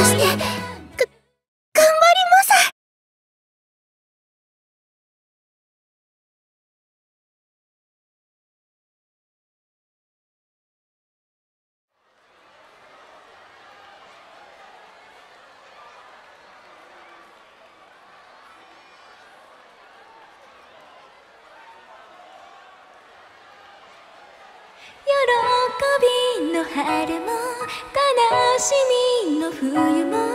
して頑張ります。 喜びの春も悲しみの冬も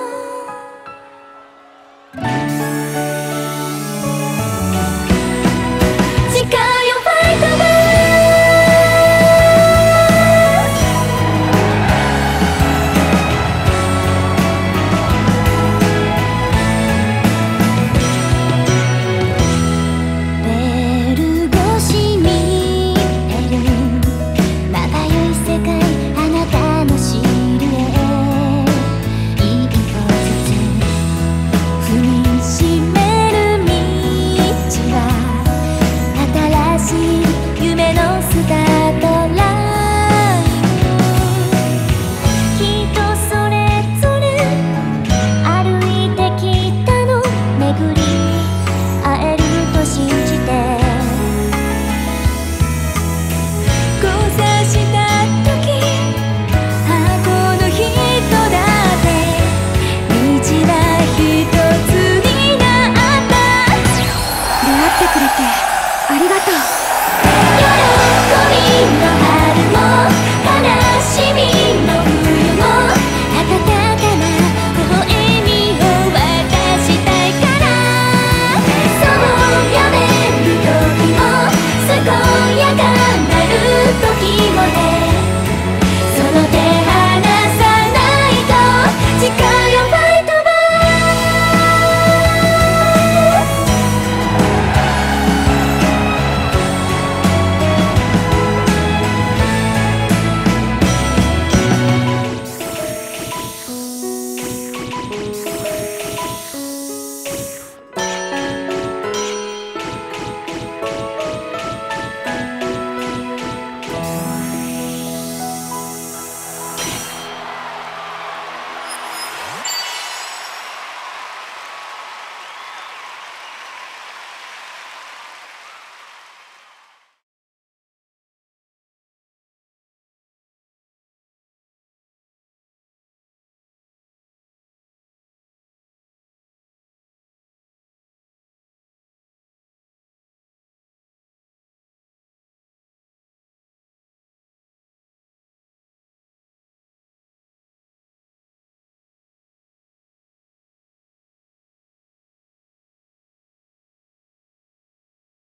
誓うよファイトバーベル越し見えるまばゆい世界あなたのシルエ一歩ずつ踏みしめる道は新しい夢のスタートラインきっとそれぞれ歩いてきたの巡り会えると信じて交差した時あこの人だって道は一つになった出会ってくれてありがとう喜びの春も悲しみの冬も温かな微笑みを渡したいからそう呼べる時も健やかなる時もねその手離さないと誓うよファイトバ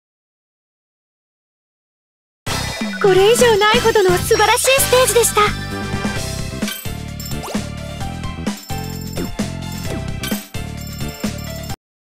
これ以上ないほどの素晴らしいステージでした。